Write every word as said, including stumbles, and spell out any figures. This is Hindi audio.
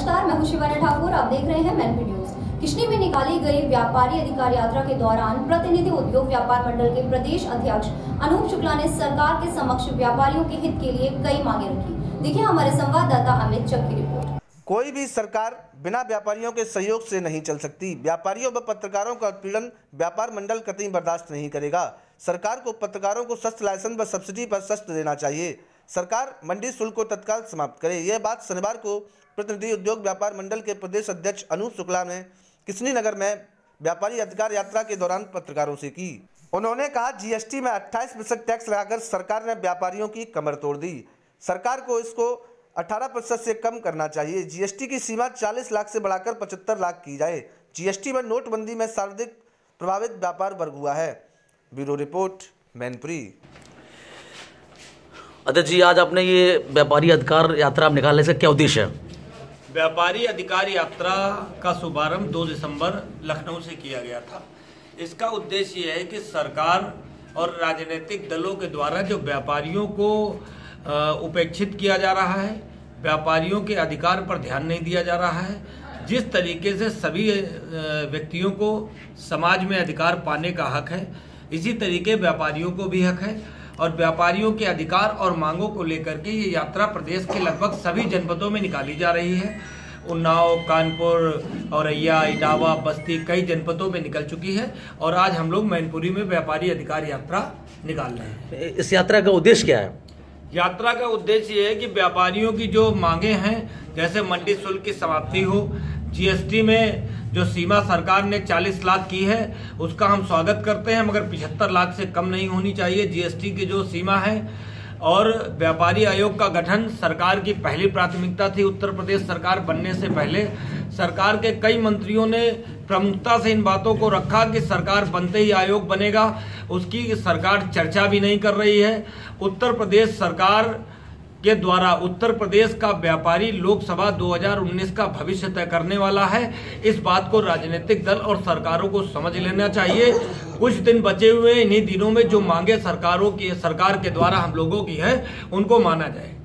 नमस्कार, मैं हूं शिवानी ठाकुर। आप देख रहे हैं मैनपुरी न्यूज। किशनी में निकाली गई व्यापारी अधिकार यात्रा के दौरान प्रतिनिधि उद्योग व्यापार मंडल के प्रदेश अध्यक्ष अनूप शुक्ला ने सरकार के समक्ष व्यापारियों के हित के लिए कई मांगे रखी। देखिए हमारे संवाददाता अमित चक की रिपोर्ट। कोई भी सरकार बिना व्यापारियों के सहयोग से नहीं चल सकती। व्यापारियों व पत्रकारों का उत्पीड़न व्यापार मंडल कतई बर्दाश्त नहीं करेगा। सरकार को पत्रकारों को सस्ता लाइसेंस व सब्सिडी पर सस्ता देना चाहिए। सरकार मंडी शुल्क को तत्काल समाप्त करे। यह बात शनिवार को प्रतिनिधि उद्योग व्यापार मंडल के प्रदेश अध्यक्ष अनूप शुक्ला ने किशनी नगर में व्यापारी अधिकार यात्रा के दौरान पत्रकारों से की। उन्होंने कहा, जीएसटी में अट्ठाईस प्रतिशत टैक्स लगाकर सरकार ने व्यापारियों की कमर तोड़ दी। सरकार को इसको अठारह प्रतिशत से कम करना चाहिए। जीएसटी की सीमा चालीस लाख से बढ़ाकर पचहत्तर लाख की जाए। जीएसटी में नोटबंदी में सर्वाधिक प्रभावित व्यापार वर्ग हुआ है। Bureau report, Mainpuri. अध्यक्ष जी, आज आपने ये व्यापारी अधिकार यात्रा निकालने से क्या उद्देश्य है? व्यापारी अधिकार यात्रा का शुभारंभ दो दिसंबर लखनऊ से किया गया था। इसका उद्देश्य ये है कि सरकार और राजनीतिक दलों के द्वारा जो व्यापारियों को उपेक्षित किया जा रहा है, व्यापारियों के अधिकार पर ध्यान नहीं दिया जा रहा है, जिस तरीके से सभी व्यक्तियों को समाज में अधिकार पाने का हक है, इसी तरीके व्यापारियों को भी हक है। और व्यापारियों के अधिकार और मांगों को लेकर के ये यात्रा प्रदेश के लगभग सभी जनपदों में निकाली जा रही है। उन्नाव, कानपुर, औरैया, इटावा, बस्ती कई जनपदों में निकल चुकी है और आज हम लोग मैनपुरी में व्यापारी अधिकार यात्रा निकाल रहे हैं। इस यात्रा का उद्देश्य क्या है? यात्रा का उद्देश्य ये है कि व्यापारियों की जो मांगे हैं, जैसे मंडी शुल्क की समाप्ति हो, जीएसटी में जो सीमा सरकार ने चालीस लाख की है उसका हम स्वागत करते हैं, मगर पचहत्तर लाख से कम नहीं होनी चाहिए जीएसटी की जो सीमा है। और व्यापारी आयोग का गठन सरकार की पहली प्राथमिकता थी। उत्तर प्रदेश सरकार बनने से पहले सरकार के कई मंत्रियों ने प्रमुखता से इन बातों को रखा कि सरकार बनते ही आयोग बनेगा। उसकी सरकार चर्चा भी नहीं कर रही है। उत्तर प्रदेश सरकार के द्वारा उत्तर प्रदेश का व्यापारी लोकसभा दो हज़ार उन्नीस का भविष्य तय करने वाला है। इस बात को राजनीतिक दल और सरकारों को समझ लेना चाहिए। कुछ दिन बचे हुए, इन्हीं दिनों में जो मांगे सरकारों की सरकार के द्वारा हम लोगों की है उनको माना जाए।